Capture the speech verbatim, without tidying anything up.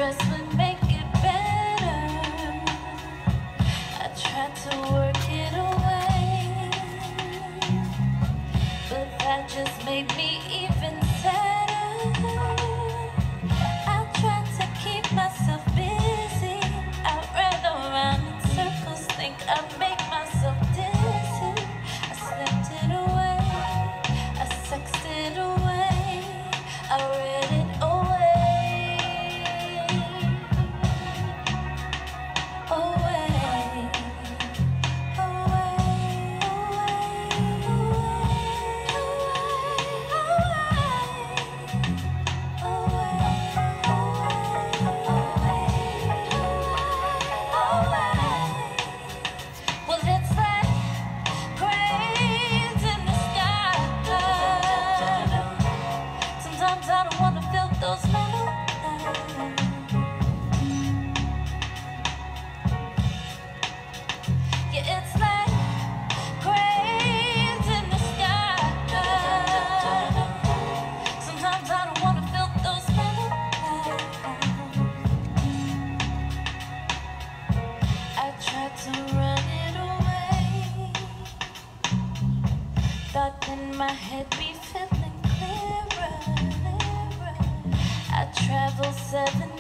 stress would make it better. I tried to work it away, but that just made me even sadder. I tried to keep myself busy. I ran around in circles, think I make myself dizzy. I slept it away, I sexed it away, I read it away. In my head be feeling clearer, clearer. I travel seven